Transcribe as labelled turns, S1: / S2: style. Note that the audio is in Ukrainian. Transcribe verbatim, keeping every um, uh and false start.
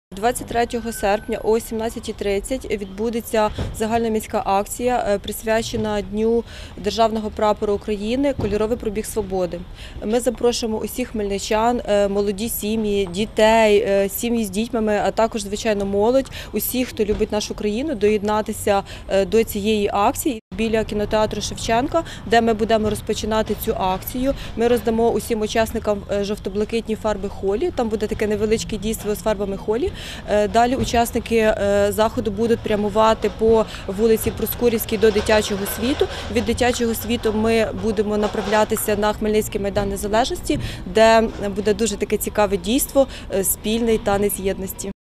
S1: двадцять третього серпня о сімнадцятій тридцять відбудеться загальноміська акція, присвячена Дню Державного прапору України «Кольоровий пробіг свободи». Ми запрошуємо усіх хмельничан, молоді сім'ї, дітей, сім'ї з дітьми, а також, звичайно, молодь, усіх, хто любить нашу країну, доєднатися до цієї акції. Біля кінотеатру Шевченка, де ми будемо розпочинати цю акцію. Ми роздамо усім учасникам жовто-блакитні фарби холі, там буде таке невеличке дійство з фарбами холі. Далі учасники заходу будуть прямувати по вулиці Проскурівській до Дитячого світу. Від Дитячого світу ми будемо направлятися на Хмельницький майдан Незалежності, де буде дуже таке цікаве дійство – спільний танець єдності.